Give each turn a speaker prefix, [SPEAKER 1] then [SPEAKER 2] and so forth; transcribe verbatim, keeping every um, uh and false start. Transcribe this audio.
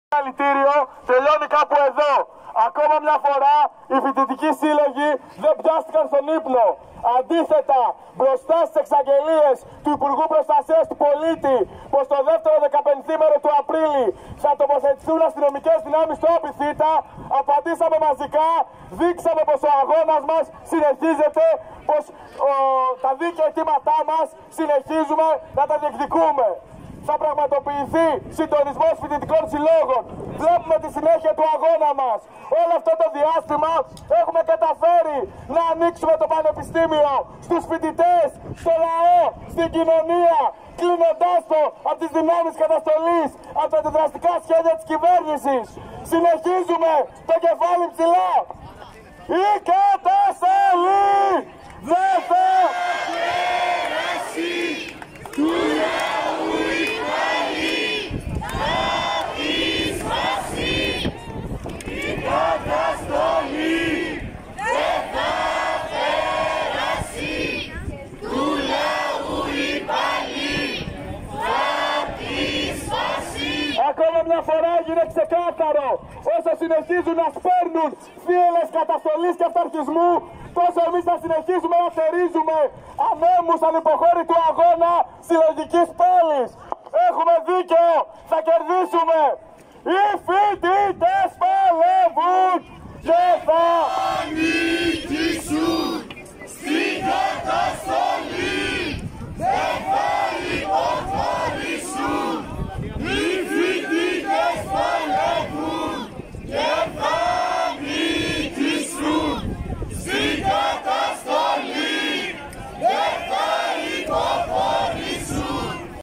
[SPEAKER 1] Συλλαλητήριο τελειώνει κάπου εδώ. Ακόμα μια φορά οι φοιτητικοί σύλλογοι δεν πιάστηκαν στον ύπνο. Αντίθετα, μπροστά στις εξαγγελίες του Υπουργού Προστασίας του Πολίτη πως το δεύτερο δεκαπενθήμερο του Απρίλη θα τοποθετηθούν αστυνομικές δυνάμεις στο Απιθύτα, απαντήσαμε μαζικά, δείξαμε πως ο αγώνας μας συνεχίζεται, πως ο, τα δίκαια αιτήματά μας συνεχίζουμε να τα διεκδικούμε. Θα πραγματοποιηθεί συντονισμός φοιτητικών συλλόγων. Βλέπουμε τη συνέχεια του αγώνα μας. Όλο αυτό το διάστημα έχουμε καταφέρει να ανοίξουμε το πανεπιστήμιο στους φοιτητές, στο λαό, στην κοινωνία, κλείνοντάς το από τις δυνάμεις καταστολής, από τα αντιδραστικά σχέδια της κυβέρνησης. Συνεχίζουμε το κεφάλι ψηλά. Η καταστολή δεν θα περάσει του λαού. Ακόμα μια φορά έγινε ξεκάθαρο, όσο συνεχίζουν να σπέρνουν θύελες καταστολής και αυταρχισμού, τόσο εμείς θα συνεχίζουμε να θερίζουμε ανέμους ανυποχώρητου αγώνα συλλογικής πάλης. Έχουμε δίκαιο, θα κερδίσουμε. Οι φοιτητές παλεύουν και θα νικήσουν στην καταστολή. Δεν θα υποκριθούν.